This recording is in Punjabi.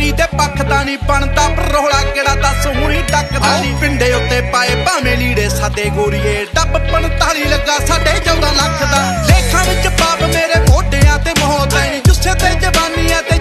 ਮੰਤਰੀ ਦੇ ਪੱਖ ਦਾ ਨਹੀਂ ਬਣਦਾ, ਪਰ ਰੋਲਾ ਕਿਹੜਾ ਦੱਸ ਹੁਣੀ ਟੱਕਦਾ ਨਹੀਂ। ਪਿੰਡੇ ਉੱਤੇ ਪਾਏ ਭਾਵੇਂ ਲੀੜੇ ਸਾਦੇ ਗੋਰੀਏ, ਡੱਬ 45 ਲੱਗਾ ਸਾਡੇ 14 ਲੱਖ ਦਾ। ਲੇਖਾਂ ਵਿੱਚ ਪਾਪ ਮੇਰੇ ਮੋਢਿਆਂ ਤੇ ਮੌਤ ਐ ਨੀ, ਜੁੱਸੇ ਤੇ ਜਵਾਨੀ ਐ ਤੇ